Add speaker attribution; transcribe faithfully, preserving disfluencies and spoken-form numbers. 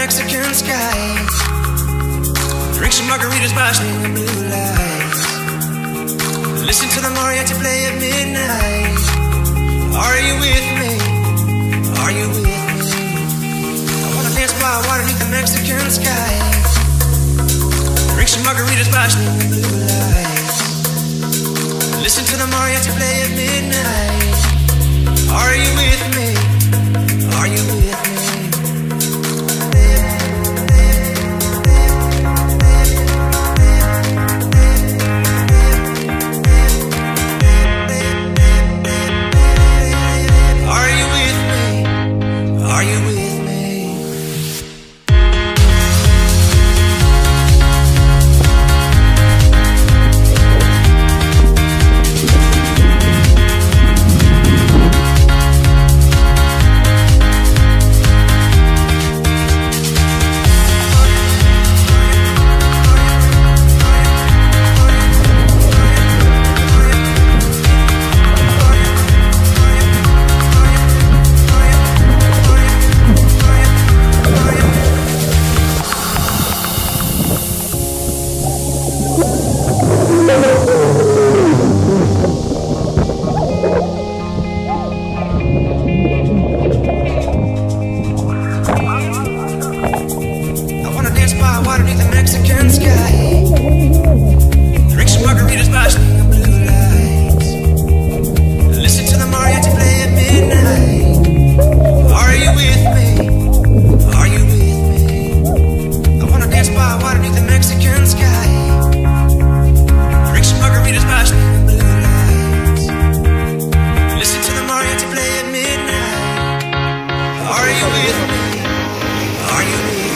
Speaker 1: Mexican sky. Drink some margaritas by the blue lights. Listen to the mariachi play at midnight. Are you with me? Are you with me? I wanna dance by water beneath the Mexican sky. Drink some margaritas by the blue lights. Listen to the mariachi play at midnight. Are you with me? Are you with me? Are you with me? Are you with me?